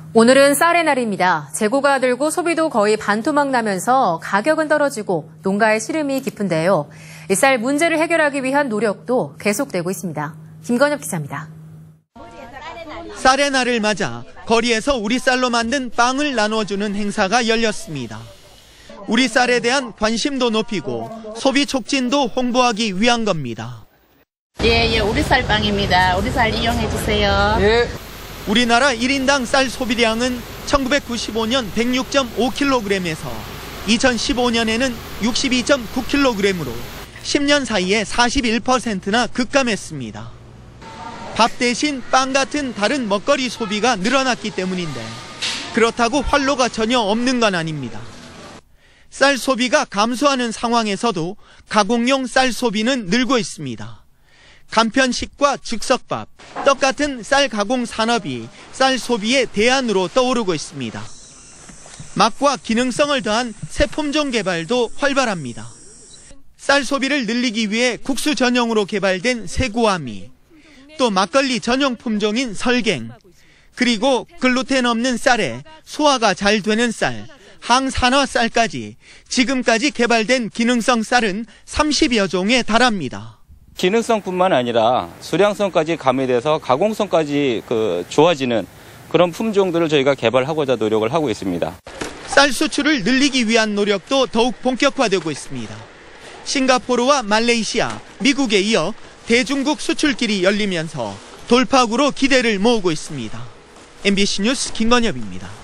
오늘은 쌀의 날입니다. 재고가 들고 소비도 거의 반토막 나면서 가격은 떨어지고 농가의 시름이 깊은데요. 이 쌀 문제를 해결하기 위한 노력도 계속되고 있습니다. 김건엽 기자입니다. 쌀의 날을 맞아 거리에서 우리 쌀로 만든 빵을 나눠주는 행사가 열렸습니다. 우리 쌀에 대한 관심도 높이고 소비 촉진도 홍보하기 위한 겁니다. 예, 우리 쌀빵입니다. 우리 쌀 이용해 주세요. 예. 우리나라 1인당 쌀 소비량은 1995년 106.5kg에서 2015년에는 62.9kg으로 10년 사이에 41%나 급감했습니다. 밥 대신 빵 같은 다른 먹거리 소비가 늘어났기 때문인데 그렇다고 활로가 전혀 없는 건 아닙니다. 쌀 소비가 감소하는 상황에서도 가공용 쌀 소비는 늘고 있습니다. 간편식과 즉석밥, 떡 같은 쌀 가공 산업이 쌀 소비의 대안으로 떠오르고 있습니다. 맛과 기능성을 더한 새 품종 개발도 활발합니다. 쌀 소비를 늘리기 위해 국수 전용으로 개발된 새고아미, 또 막걸리 전용 품종인 설갱, 그리고 글루텐 없는 쌀에 소화가 잘 되는 쌀, 항산화 쌀까지 지금까지 개발된 기능성 쌀은 30여 종에 달합니다. 기능성뿐만 아니라 수량성까지 가미돼서 가공성까지 좋아지는 그런 품종들을 저희가 개발하고자 노력을 하고 있습니다. 쌀 수출을 늘리기 위한 노력도 더욱 본격화되고 있습니다. 싱가포르와 말레이시아, 미국에 이어 대중국 수출길이 열리면서 돌파구로 기대를 모으고 있습니다. MBC 뉴스 김건엽입니다.